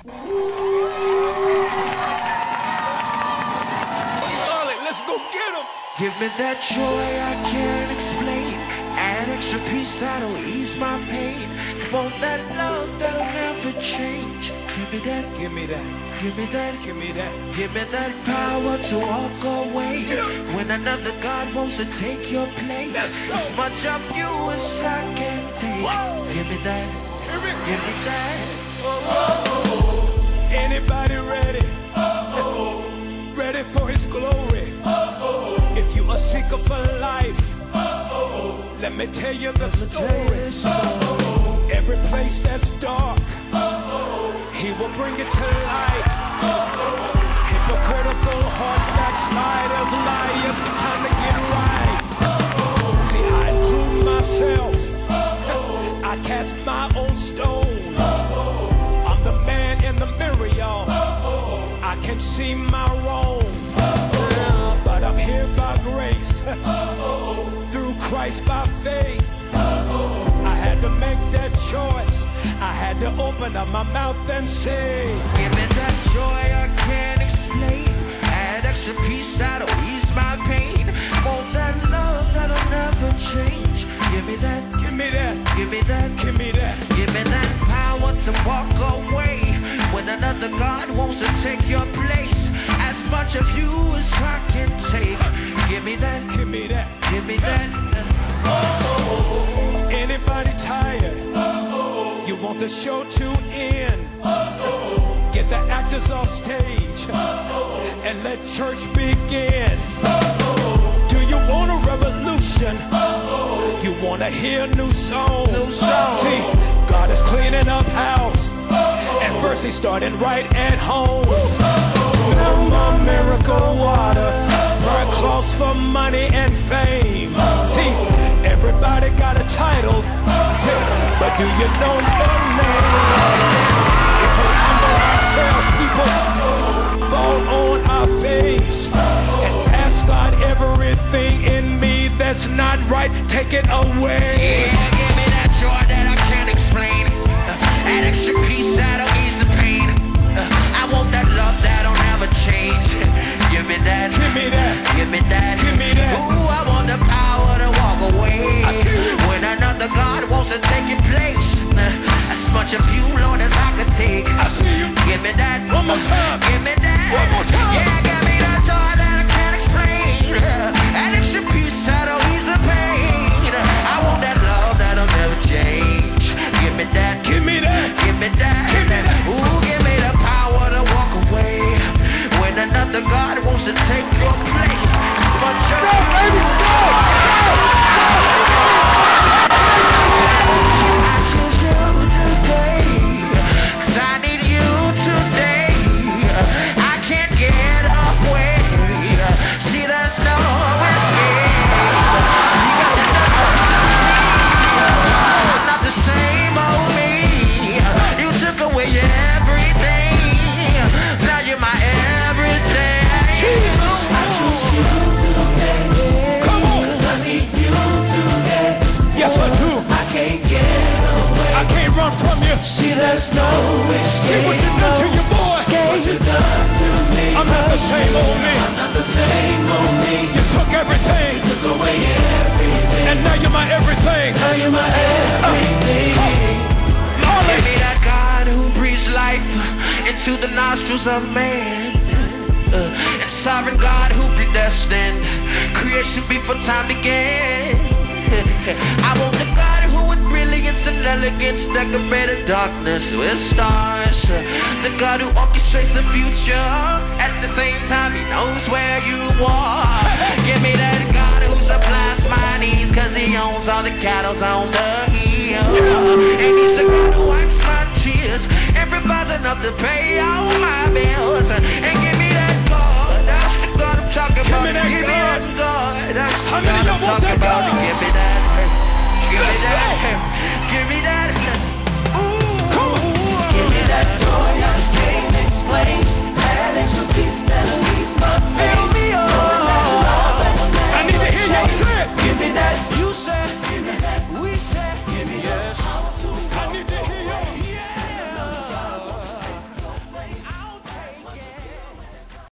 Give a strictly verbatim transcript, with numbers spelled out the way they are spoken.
Let's go get him. Give me that joy I can't explain. Add extra peace that'll ease my pain. Want that love that'll never change. Give me that, give me that, give me that, give me that, give me that power to walk away. Yeah. When another God wants to take your place. As much of you as I can take. Whoa. Give me that, give me that. Oh, oh, oh. Anybody ready? Oh, oh. Ready for his glory. Oh, oh. If you a seeker for life, oh, oh. let me tell you the story. Oh, every place that's dark, oh, he will bring it to light. Oh, hypocritical hearts, backsliders, liars, time to get right. Oh, see, I include myself. Oh, I cast my own stone. Oh, I'm the man in the mirror, y'all. Oh, I can see my wrong. Oh, but I'm here by grace. Oh, through Christ by faith. Oh, I had to make that choice. I had to open up my mouth and say, give me that joy I can't explain. Add extra peace that'll ease my pain. Want that love that'll never change. Give me that, give me that, give me that, give me that, give me that power to walk away. When another God wants to take your place. As much of you as I can take. Give me that, give me that, give me that. Oh, anybody tired? Oh, you want the show to end? Oh, get the actors off stage oh, and let church begin. Oh, do you want a revolution? Oh, you want to hear new song? New song. See, God is cleaning up house, and first he's starting right at home. Now my miracle water, burn clothes for money and fame. See, everybody got a title, but do you know your name? If we humble ourselves, people, fall on our face and ask God, everything in me that's not right, take it away. Yeah, give me that joy that I can't explain. Uh, add extra peace that'll ease the pain. Uh, I want that love that'll never change. Give me that, give me that, give me that, give me that. Ooh, I want the power to walk away. When another God wants to take your place. Uh, as much of you, Lord, as I could take. I see you. Give me that, one more time. Give me that, one more time. Yeah, give me that joy that I can't explain. Uh, add extra peace that'll ease the pain. I want that love that'll never change. Give me that, give me that, give me that, give me that. Ooh, give me the power to walk away. When another God wants to take your place. As much of you, baby, go, I choose you today, 'cause I need you today. I can't get away. See, there's no escape. See, got your numbers on me. Not the same old me. You took away everything. Now you're my everything. Jesus, I choose you today. Come on, 'cause I need you today. Yes, I do. I can't get away. I can't run from you. See, there's no escape. See what you done to your boy. What you done to me. I'm not the same old me. I'm not the same old me. You took everything. You took away everything. And now you're my everything. Now you're my everything. Uh, Give me that God who breathes life into the nostrils of man. Uh, and sovereign God who predestined creation before time began. I want the God who with brilliance and elegance decorated darkness with stars. The God who orchestrates the future. At the same time he knows where you are. Give me that God who supplies my needs, 'cause he owns all the cattle on the hill. And he's the God who wipes my tears and provides enough to pay all my bills. And give me that God, that's the God I'm talking about. Give me that give God. Me that God. That's How the many God y'all I'm want talking that about. God? Give me that. Give Let's me that. go. Give me that.